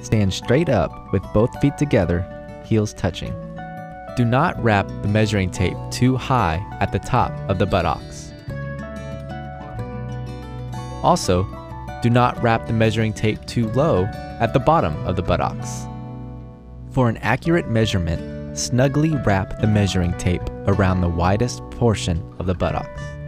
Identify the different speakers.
Speaker 1: Stand straight up with both feet together, heels touching. Do not wrap the measuring tape too high at the top of the buttocks. Also, do not wrap the measuring tape too low at the bottom of the buttocks. For an accurate measurement, snugly wrap the measuring tape around the widest portion of the buttocks.